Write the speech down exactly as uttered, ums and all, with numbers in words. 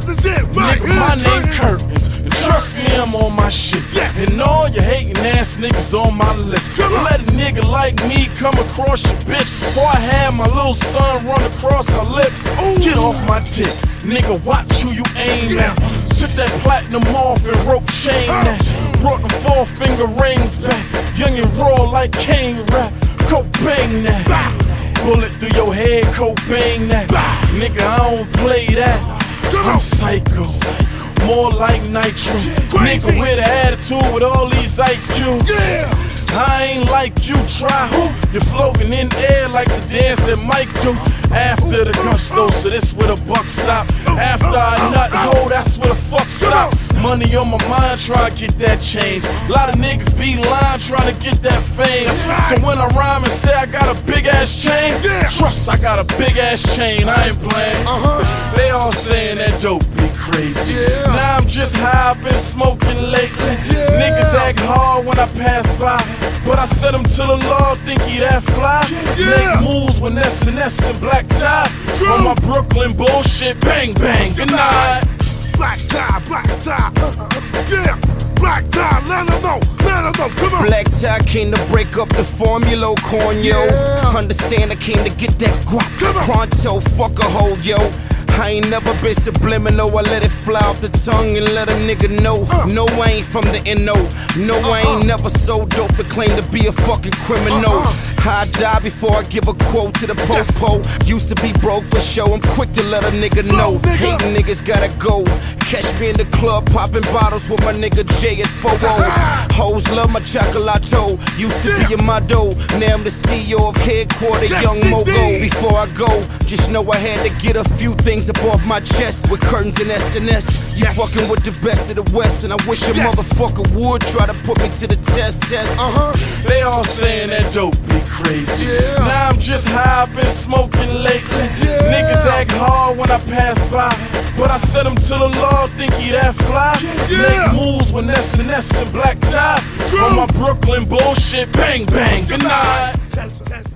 This is it, right Nigga, here, my name turn. Curtains, and trust me, I'm on my shit. Yeah. And all you hating ass niggas on my list. Come on. Let a nigga like me come across your bitch before I had my little son run across her lips. Ooh. Get off my dick, nigga, watch who you aim Yeah. at. Took that platinum off and rope chain Oh. that. Brought them four finger rings back. Young and raw like Kane rap. Cobain that. Bah. Bullet through your head, Cobain that. Bah. Nigga, I don't play that. Come I'm on. psycho, more like nitro. Crazy. Nigga with an attitude with all these ice cubes. Yeah. I ain't like you, try who? You're floating in air like the dance that Mike do. After the gusto, so this where the buck stop. After I nut ho, that's where the fuck stop. Money on my mind, try to get that change. A lot of niggas be lying, trying to get that fame. So when I rhyme and say I got a big ass chain, Yeah. trust I got a big ass chain, I ain't playing. Uh-huh. They all saying that dope be crazy. Yeah. Now I'm just high, I've been smoking lately. Yeah. Niggas act hard when I pass by, but I set him to the law, think he that fly. Yeah. Make moves with S and S and black tie. True. On my Brooklyn bullshit, bang bang, good night. Black tie, black tie. Yeah. Black tie, let them know, let them know. Come on. Black tie came to break up the formula, corn, yo. Yeah. Understand I came to get that guap. Come on. Pronto, fuck a hoe, yo. I ain't never been subliminal, I let it fly off the tongue and let a nigga know. Uh. No, I ain't from the N O. No, I Uh-uh. ain't never so dope to claim to be a fucking criminal. Uh-uh. I die before I give a quote to the Yes. popo. Used to be broke for show, I'm quick to let a nigga Flow, know. nigga. Hating niggas gotta go. Catch me in the club popping bottles with my nigga Jay at four oh. Hoes love my chocolato. Used to Yeah. be in my dough. Now I'm the C E O of headquarter, Yes, Young Mogo. indeed. Before I go, just know I had to get a few things up off my chest. With curtains and S and S. You Yes. fucking with the best of the West, and I wish a Yes. motherfucker would try to put me to the test. test. Uh-huh. They all saying that dope be crazy. Yeah. Now I'm just high, I've been smoking lately. Yeah. Niggas act hard when I pass by, but I set him to the law, think he that fly. Yeah. Make moves with S and S and black tie. True. On my Brooklyn bullshit, bang bang, good night. Test, test.